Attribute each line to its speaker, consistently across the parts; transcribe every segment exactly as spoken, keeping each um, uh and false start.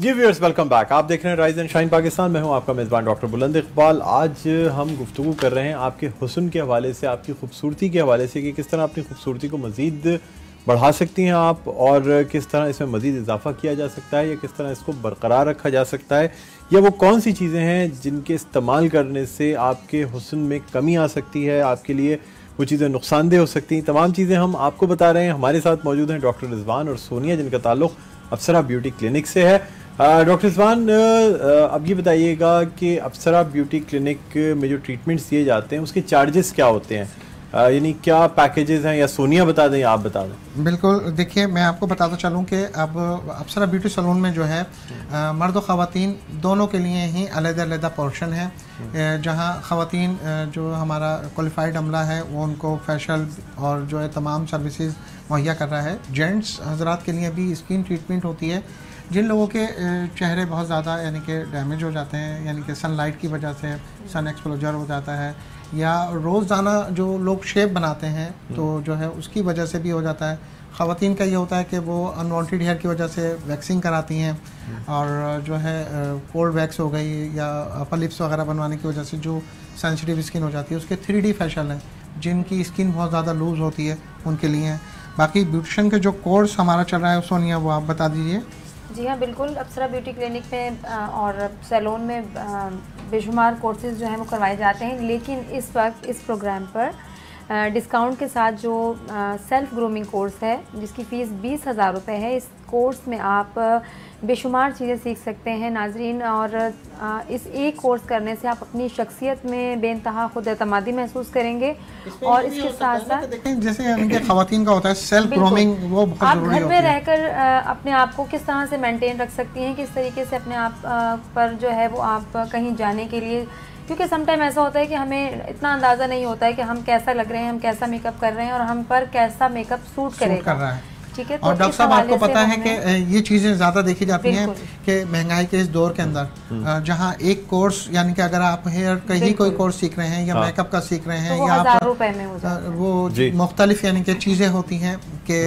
Speaker 1: जी viewers, welcome back. आप देख रहे हैं राइज एंड शाइन पाकिस्तान। मैं हूं आपका मेज़बान डॉक्टर बुलंद इकबाल। आज हम गुफ्तगू कर रहे हैं आपके हुस्न के हवाले से, आपकी खूबसूरती के हवाले से कि किस तरह अपनी खूबसूरती को मज़ीद बढ़ा सकती हैं आप, और किस तरह इसमें मज़ीद इजाफा किया जा सकता है, या किस तरह इसको बरकरार रखा जा सकता है, या वो कौन सी चीज़ें हैं जिनके इस्तेमाल करने से आपके हुस्न में कमी आ सकती है, आपके लिए वो चीज़ें नुकसानदेह हो सकती हैं। तमाम चीज़ें हम आपको बता रहे हैं। हमारे साथ मौजूद हैं डॉक्टर रिजवान और सोनिया, जिनका ताल्लुक़ अप्सरा ब्यूटी क्लिनिक से है। डॉक्टर रिजवान, अब ये बताइएगा कि अप्सरा ब्यूटी क्लिनिक में जो ट्रीटमेंट्स दिए जाते हैं उसके चार्जेस क्या होते हैं, यानी क्या पैकेजेस हैं, या सोनिया बता दें या आप बता दें?
Speaker 2: बिल्कुल, देखिए मैं आपको बताता चलूँ कि अब अप्सरा ब्यूटी सैलून में जो है आ, मर्द और ख़वातीन दोनों के लिए ही अलग-अलग पोर्शन है। जहाँ ख़वातीन जो हमारा क्वालिफाइड अमला है वो उनको फेशियल और जो है तमाम सर्विसेज मुहैया कर रहा है। जेंट्स हजरात के लिए भी स्किन ट्रीटमेंट होती है। जिन लोगों के चेहरे बहुत ज़्यादा यानी कि डैमेज हो जाते हैं, यानी कि सनलाइट की वजह से सन एक्सपोजर हो जाता है, या रोज़ाना जो लोग शेप बनाते हैं तो जो है उसकी वजह से भी हो जाता है। ख़वातीन का ये होता है कि वो अनवांटेड हेयर की वजह से वैक्सिंग कराती हैं, और जो है कोल्ड वैक्स हो गई या अपर लिप्स वगैरह बनवाने की वजह से जो सेंसिटिव स्किन हो जाती है, उसके थ्री डी फेशियल हैं। जिनकी स्किन बहुत ज़्यादा लूज़ होती है उनके लिए हैं। बाकी ब्यूटिशन के जो कोर्स हमारा चल रहा है सोनिया, वो आप बता दीजिए।
Speaker 3: जी हाँ, बिल्कुल। अप्सरा ब्यूटी क्लिनिक में और सैलून में बेशुमार कोर्सेज़ जो हैं वो करवाए जाते हैं, लेकिन इस वक्त इस प्रोग्राम पर डिस्काउंट के साथ जो सेल्फ़ ग्रूमिंग कोर्स है जिसकी फ़ीस बीस हज़ार रुपये है, इस कोर्स में आप बेशुमार चीज़ें सीख सकते हैं नाजरीन। और इस एक कोर्स करने से आप अपनी शख्सियत में बेइंतहा खुद एतमादी महसूस करेंगे। और इसके साथ साथ
Speaker 2: जैसे इनके ख़वातीन का होता है सेल्फ ग्रूमिंग, वो बहुत
Speaker 3: आप
Speaker 2: ज़रूरी
Speaker 3: घर में
Speaker 2: होती है।
Speaker 3: रहकर अपने आप को किस तरह से मेंटेन रख सकती हैं, किस तरीके से अपने आप पर जो है वो आप कहीं जाने के लिए, क्योंकि समटाइम ऐसा होता है कि हमें इतना अंदाज़ा नहीं होता है कि हम कैसा लग रहे हैं, हम कैसा मेकअप कर रहे हैं और हम पर कैसा मेकअप सूट करेगा।
Speaker 2: कर रहा है।
Speaker 3: ठीक है, तो
Speaker 2: और डॉक्टर साहब आपको पता है कि ये चीज़ें ज़्यादा देखी जाती हैं कि महंगाई के इस दौर के अंदर जहाँ एक कोर्स, यानी कि अगर आप हेयर का ही कोई कोर्स सीख रहे हैं या मेकअप का सीख रहे हैं,
Speaker 3: तो
Speaker 2: या
Speaker 3: हजार रुपए में हो जाता है।
Speaker 2: वो मुख्तलिफ यानी कि चीज़ें होती हैं कि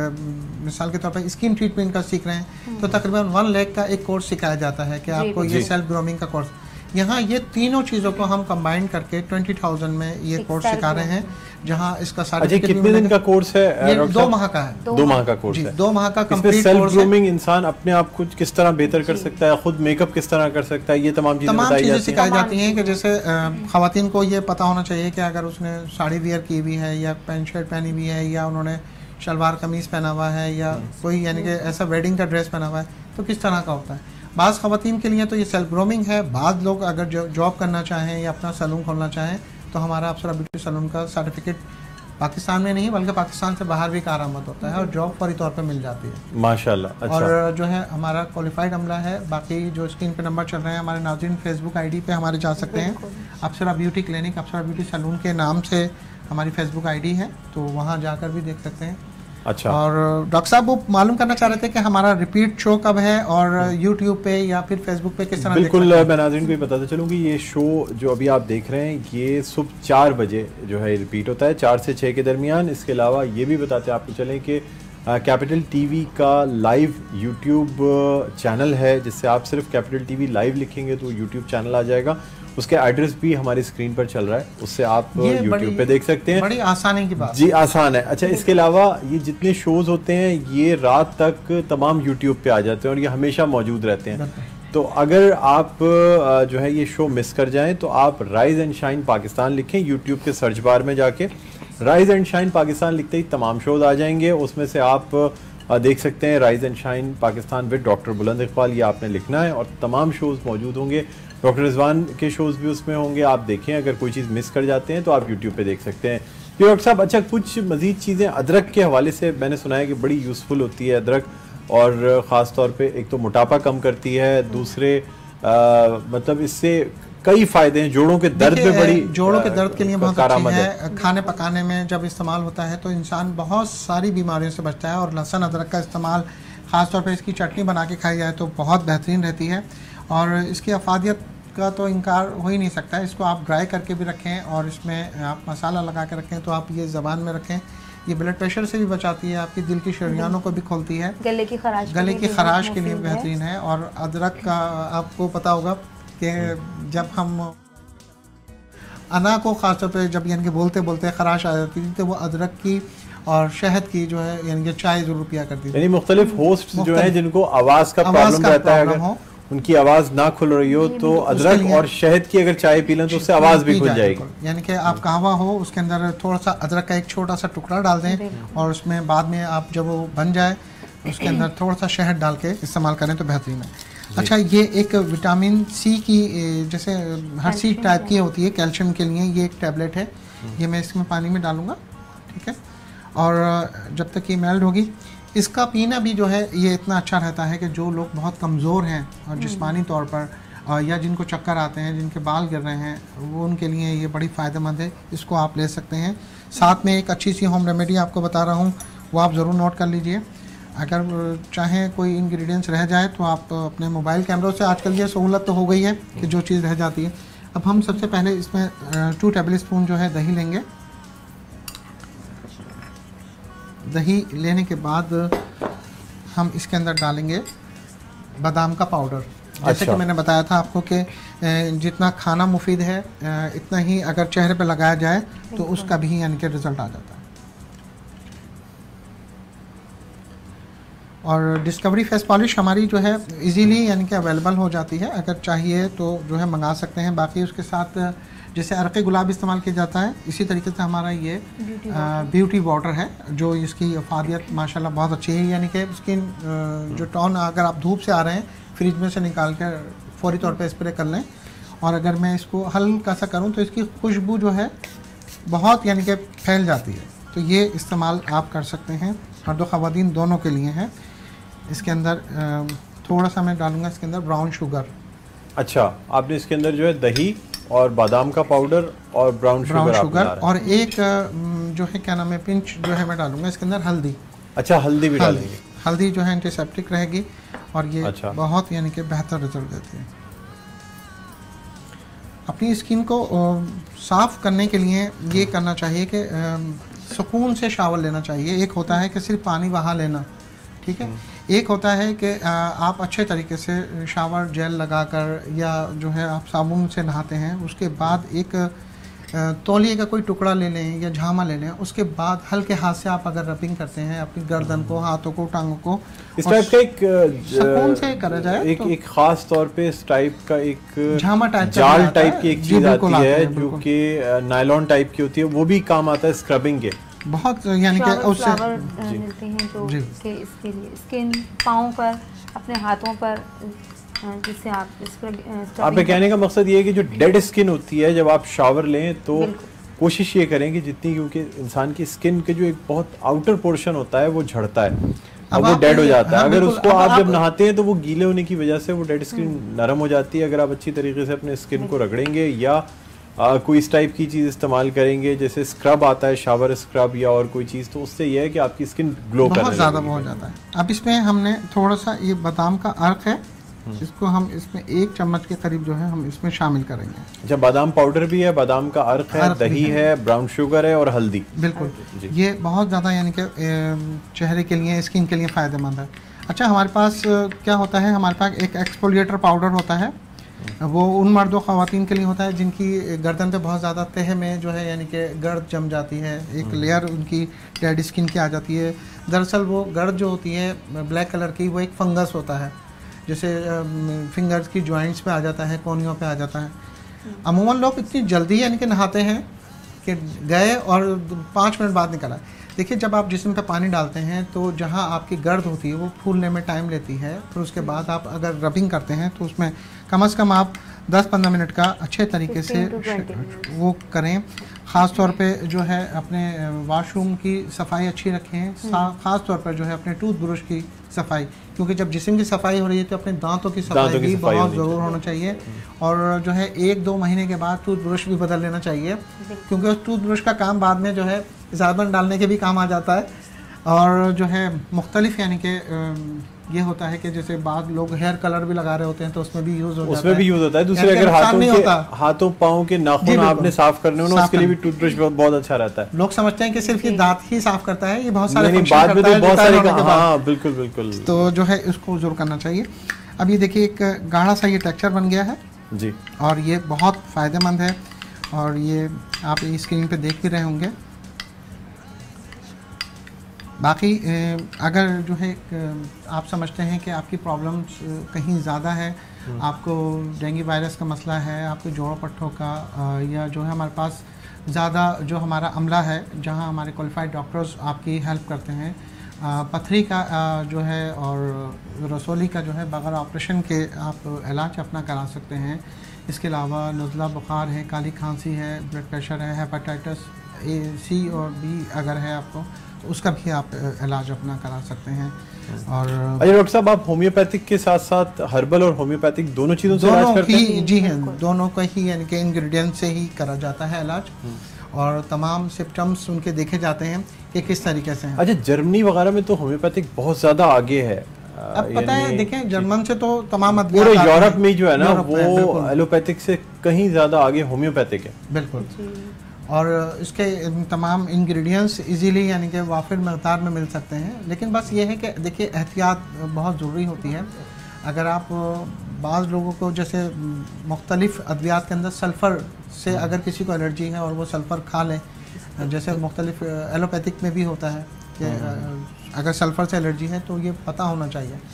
Speaker 2: मिसाल के तौर पर स्किन ट्रीटमेंट का सीख रहे हैं तो तकरीबन वन लाख का एक कोर्स सिखाया जाता है कि आपको ये सेल्फ ग्रूमिंग का कोर्स। यहाँ ये तीनों चीज़ों को हम कंबाइन करके ट्वेंटी थाउजेंड में ये कोर्स सिखा रहे हैं, जहाँ इसका सर्टिफिकेट
Speaker 1: कितने दिन का कोर्स है?
Speaker 2: ये दो माह का है।
Speaker 1: दो माह का कोर्स है।
Speaker 2: दो माह का कंप्लीट
Speaker 1: सेल्फ ग्रूमिंग इंसान अपने आप को किस तरह बेहतर कर सकता है, खुद मेकअप किस तरह कर सकता है, ये तमाम चीजें
Speaker 2: तमाम चीज़ें सिखाई जाती हैं। कि जैसे ख़वातीन को ये पता होना चाहिए कि अगर उसने साड़ी वियर की हुई है या पैंट शर्ट पहनी हुई है या उन्होंने शलवार कमीज़ पहना हुआ है या कोई यानी कि ऐसा वेडिंग का ड्रेस पहना हुआ है तो किस तरह का होता है। बाज़ ख़वातीन के लिए तो ये सेल्फ ग्रूमिंग है। बाद लोग अगर जॉब करना चाहें या अपना सैलून खोलना चाहें तो हमारा अप्सरा ब्यूटी सैलून का सर्टिफिकेट पाकिस्तान में नहीं बल्कि पाकिस्तान से बाहर भी कारआमद होता है और जॉब फौरी तौर पे मिल जाती है
Speaker 1: माशाल्लाह। अच्छा।
Speaker 2: और जो है हमारा क्वालिफाइड अमला है। बाकी जो स्क्रीन पे नंबर चल रहे हैं हमारे नाज़रीन फेसबुक आईडी पे हमारे जा सकते हैं। Apsara beauty clinic, Apsara beauty salon के नाम से हमारी फेसबुक आईडी है, तो वहाँ जाकर भी देख सकते हैं।
Speaker 1: अच्छा।
Speaker 2: और डॉक्टर साहब वो मालूम करना चाह रहे थे कि हमारा रिपीट शो कब है और यूट्यूब पे या फिर फेसबुक पे किस तरह?
Speaker 1: बिल्कुल, मैं नाज़रीन को ये बताता चलूँ कि ये शो जो अभी आप देख रहे हैं ये सुबह चार बजे जो है रिपीट होता है, चार से छः के दरमियान। इसके अलावा ये भी बताते आपको चलें कि कैपिटल टीवी का लाइव यूट्यूब चैनल है, जिससे आप सिर्फ कैपिटल टीवी लाइव लिखेंगे तो यूट्यूब चैनल आ जाएगा। उसके एड्रेस भी हमारी स्क्रीन पर चल रहा है, उससे आप यूट्यूब पे देख सकते हैं।
Speaker 2: बड़ी आसानी की बात।
Speaker 1: जी आसान है। अच्छा, इसके अलावा ये जितने शोज होते हैं ये रात तक तमाम यूट्यूब पे आ जाते हैं और ये हमेशा मौजूद रहते हैं। तो अगर आप जो है ये शो मिस कर जाएं तो आप राइज एंड शाइन पाकिस्तान लिखें यूट्यूब के सर्च बार में जाके। राइज एंड शाइन पाकिस्तान लिखते ही तमाम शोज आ जाएंगे, उसमें से आप देख सकते हैं rise and shine Pakistan with doctor Buland Iqbal, ये आपने लिखना है और तमाम शोज मौजूद होंगे। डॉक्टर रिजवान के शोज़ भी उसमें होंगे, आप देखें। अगर कोई चीज़ मिस कर जाते हैं तो आप यूट्यूब पे देख सकते हैं। जी डॉक्टर साहब, अच्छा कुछ मज़ीद चीज़ें अदरक के हवाले से मैंने सुना है कि बड़ी यूज़फुल होती है अदरक, और ख़ास तौर पे एक तो मोटापा कम करती है, दूसरे आ, मतलब इससे कई फ़ायदे हैं। जोड़ों के दर्द में बड़ी,
Speaker 2: जोड़ों के दर्द के लिए बहुत अच्छी है। खाने पकाने में जब इस्तेमाल होता है तो इंसान बहुत सारी बीमारियों से बचता है, और लहसुन अदरक का इस्तेमाल ख़ास तौर पर इसकी चटनी बना के खाई जाए तो बहुत बेहतरीन रहती है। और इसकी अफादियत का तो इनकार हो ही नहीं सकता है। इसको आप ड्राई करके भी रखें और इसमें आप मसाला लगा के रखें तो आप ये ज़बान में रखें ये ब्लड प्रेशर से भी बचाती है, आपकी दिल की शरियानों को भी खोलती है,
Speaker 3: गले की खराश
Speaker 2: गले की खराश के लिए बेहतरीन है। और अदरक का आपको पता होगा कि जब हम अना को ख़ासतौर पे जब यानी कि बोलते बोलते खराश आ जाती थी तो वो अदरक की और शहद की जो है यानी कि चाय जरूर पिया करती थी।
Speaker 1: यानी मुख्तलिफ होस्ट जो है जिनको आवाज़ का प्रॉब्लम रहता है, अगर उनकी आवाज़ ना खुल रही हो तो अदरक और शहद की अगर चाय पी लें तो उससे आवाज़ भी खुल जाएगी।
Speaker 2: यानी कि आप कहवा हो उसके अंदर थोड़ा सा अदरक का एक छोटा सा टुकड़ा डाल दें और उसमें बाद में आप जब वो बन जाए उसके अंदर थोड़ा सा शहद डाल के इस्तेमाल करें तो बेहतरीन है। अच्छा, ये एक विटामिन सी की जैसे हर सी टाइप की होती है कैल्शियम के लिए, ये एक टैबलेट है, ये मैं इसमें पानी में डालूँगा, ठीक है। और जब तक ये मेल्ट होगी, इसका पीना भी जो है ये इतना अच्छा रहता है कि जो लोग बहुत कमज़ोर हैं और जिस्मानी तौर पर या जिनको चक्कर आते हैं, जिनके बाल गिर रहे हैं, वो उनके लिए ये बड़ी फ़ायदेमंद है, इसको आप ले सकते हैं। साथ में एक अच्छी सी होम रेमेडी आपको बता रहा हूँ, वो आप ज़रूर नोट कर लीजिए। अगर चाहें कोई इंग्रेडिएंट्स रह जाए तो आप अपने मोबाइल कैमरों से, आजकल ये सहूलत तो हो गई है कि जो चीज़ रह जाती है। अब हम सबसे पहले इसमें टू टेबल स्पून जो है दही लेंगे। दही लेने के बाद हम इसके अंदर डालेंगे बादाम का पाउडर। जैसे अच्छा। कि मैंने बताया था आपको कि जितना खाना मुफीद है इतना ही अगर चेहरे पे लगाया जाए तो उसका भी यानी कि रिज़ल्ट आ जाता है। और डिस्कवरी फेस पॉलिश हमारी जो है इजीली यानी कि अवेलेबल हो जाती है, अगर चाहिए तो जो है मंगा सकते हैं। बाकी उसके साथ जैसे अरक़े गुलाब इस्तेमाल किया जाता है, इसी तरीके से हमारा ये ब्यूटी वाटर है जो इसकी अफादियत माशाल्लाह बहुत अच्छी है। यानी कि स्किन जो टोन, अगर आप धूप से आ रहे हैं फ्रिज में से निकाल कर फौरी तौर पे स्प्रे कर लें, और अगर मैं इसको हल्का सा करूं तो इसकी खुशबू जो है बहुत यानी कि फैल जाती है। तो ये इस्तेमाल आप कर सकते हैं, मर्द व ख़वातीन दोनों के लिए है। इसके अंदर थोड़ा सा मैं डालूँगा इसके अंदर ब्राउन शुगर।
Speaker 1: अच्छा, आपने इसके अंदर जो है दही और बादाम का पाउडर और ब्राउन शुगर,
Speaker 2: ब्राउन शुगर और एक जो है क्या नाम है पिंच जो है मैं डालूंगा इसके अंदर हल्दी।
Speaker 1: अच्छा, हल्दी भी डालेंगे।
Speaker 2: हल्दी जो है एंटीसेप्टिक रहेगी और ये
Speaker 1: अच्छा।
Speaker 2: बहुत यानी कि बेहतर रिजल्ट देती है। अपनी स्किन को साफ करने के लिए ये करना चाहिए कि सुकून से शावर लेना चाहिए। एक होता है कि सिर्फ पानी बहा लेना, ठीक है, एक होता है कि आप अच्छे तरीके से शावर जेल लगाकर या जो है आप साबुन से नहाते हैं, उसके बाद एक तौलिए का कोई टुकड़ा ले लें या झामा ले लें, उसके बाद हल्के हाथ से आप अगर रबिंग करते हैं अपनी गर्दन को, हाथों को, टांगों को,
Speaker 1: इस टाइप का एक
Speaker 2: सुकून से करा जाए
Speaker 1: एक, तो एक खास तौर पे इस टाइप का एक
Speaker 2: झामा टाइप
Speaker 1: जाल टाइप की एक चीज आती है जो कि नायलॉन टाइप की होती है, वो भी काम आता है स्क्रबिंग के
Speaker 2: बहुत, यानी कि उससे
Speaker 3: मिलते हैं जो कि इसके लिए स्किन पाँव पर, अपने हाथों पर, जिससे आप इस पर
Speaker 1: आपके कहने का मकसद ये है कि जो डेड स्किन होती है जब आप शावर लें तो कोशिश ये करें कि जितनी, क्योंकि इंसान की स्किन के जो एक बहुत आउटर पोर्शन होता है वो झड़ता है और वो डेड हो जाता है। अगर उसको आप जब नहाते हैं तो वो गीले होने की वजह से वो डेड स्किन नरम हो जाती है। अगर आप अच्छी तरीके से अपने स्किन को रगड़ेंगे या आ, कोई इस टाइप की चीज़ इस्तेमाल करेंगे, जैसे स्क्रब आता है, शावर स्क्रब या और कोई चीज़, तो उससे यह है कि आपकी स्किन ग्लो करने
Speaker 2: बहुत ज़्यादा हो जाता है। अब इसमें हमने थोड़ा सा ये बादाम का अर्क है, इसको हम इसमें एक चम्मच के करीब जो है हम इसमें शामिल करेंगे।
Speaker 1: अच्छा, बादाम पाउडर भी है, बादाम का अर्क है, दही है, ब्राउन शुगर है और हल्दी।
Speaker 2: बिल्कुल, ये बहुत ज़्यादा यानी कि चेहरे के लिए, स्किन के लिए फ़ायदेमंद है। अच्छा, हमारे पास क्या होता है, हमारे पास एक एक्सफोलिएटर पाउडर होता है, वो उन मर्दों ख़वातीन के लिए होता है जिनकी गर्दन पे बहुत ज़्यादा तह में जो है यानी कि गर्द जम जाती है, एक लेयर उनकी डेड स्किन की आ जाती है। दरअसल वो गर्द जो होती है ब्लैक कलर की, वो एक फंगस होता है, जैसे फिंगर्स की जॉइंट्स पे आ जाता है, कोहनियों पे आ जाता है। अमूमन लोग इतनी जल्दी यानी कि नहाते हैं कि गए और पाँच मिनट बाद निकला। देखिए, जब आप जिस्म पे पानी डालते हैं तो जहाँ आपकी गर्द होती है वो फूलने में टाइम लेती है, फिर उसके बाद आप अगर रबिंग करते हैं तो उसमें कम से कम आप दस पंद्रह मिनट का अच्छे तरीके से वो करें। ख़ास तौर पे जो है अपने वॉशरूम की सफाई अच्छी रखें, ख़ास तौर पर जो है अपने टूथ ब्रश की सफाई, क्योंकि जब जिस्म की सफाई हो रही है तो अपने दांतों की सफाई भी बहुत ज़रूर होना चाहिए। और जो है एक दो महीने के बाद टूथ ब्रश भी बदल लेना चाहिए, क्योंकि उस टूथ ब्रश का काम बाद में जो है साबुन डालने के भी काम आ जाता है। और जो है मुख्तलिफ यानी कि ये होता है कि जैसे बाद लोग हेयर कलर भी लगा रहे होते हैं तो उसमें भी यूज हो जाता है,
Speaker 1: उसमें भी यूज होता है। दूसरे अगर हाथों के हाथों पाँव के नाखून आपने साफ करने हो ना, उसके लिए भी टूथब्रश बहुत अच्छा रहता है।
Speaker 2: लोग समझते हैं कि सिर्फ ये दांत ही साफ करता है, ये बहुत सारे फंक्शन
Speaker 1: बाद में
Speaker 2: करता
Speaker 1: तो
Speaker 2: है,
Speaker 1: बहुत
Speaker 2: जो
Speaker 1: सारे,
Speaker 2: के बाद।
Speaker 1: हाँ बिल्कुल बिल्कुल।
Speaker 2: तो जो है इसको जरूर करना चाहिए। अब ये देखिए एक गाढ़ा सा ये टेक्सचर बन गया है
Speaker 1: जी, और
Speaker 2: ये बहुत फ़ायदेमंद है, और ये आप स्क्रीन पे देख भी रहे होंगे। बाकी अगर जो है आप समझते हैं कि आपकी प्रॉब्लम्स कहीं ज़्यादा है, आपको डेंगू वायरस का मसला है, आपके जोड़ों पट्टों का, या जो है हमारे पास ज़्यादा जो हमारा अमला है जहां हमारे क्वालिफाइड डॉक्टर्स आपकी हेल्प करते हैं, पथरी का जो है और रसोली का जो है बगैर ऑपरेशन के आप इलाज अपना करा सकते हैं। इसके अलावा नज़ला बुखार है, काली खांसी है, ब्लड प्रेशर है, हेपेटाइटिस ए सी और बी अगर है आपको, उसका भी आप इलाज अपना करा सकते हैं। और
Speaker 1: अच्छा डॉक्टर साहब, आप होम्योपैथिक के साथ साथ हर्बल और होम्योपैथिक दोनों चीज़ों से इलाज करते हैं?
Speaker 2: जी हैं, दोनों का ही यानी कि इंग्रेडिएंट से ही करा जाता है इलाज, और तमाम सिम्टम्स उनके देखे जाते हैं कि किस तरीके से हैं।
Speaker 1: अच्छा, जर्मनी वगैरह में तो होम्योपैथिक बहुत ज़्यादा आगे है।
Speaker 2: अब पता है, देखें जर्मन से तो तमाम
Speaker 1: पूरे यूरोप में जो है ना, वो एलोपैथिक से कहीं ज़्यादा आगे होम्योपैथिक है।
Speaker 2: बिल्कुल, और इसके तमाम इंग्रेडिएंट्स इजीली यानी कि वाफिर मकदार में मिल सकते हैं। लेकिन बस ये है कि देखिए एहतियात बहुत ज़रूरी होती है। अगर आप बाज़ लोगों को जैसे मुख्तलिफ़ अद्वियात के अंदर सल्फ़र से अगर किसी को एलर्जी है और वो सल्फ़र खा लें, जैसे मुख्तलिफ एलोपैथिक में भी होता है कि अगर सल्फ़र से एलर्जी है तो ये पता होना चाहिए।